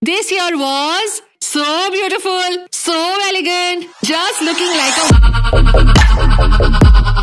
This year was so beautiful, so elegant, just looking like a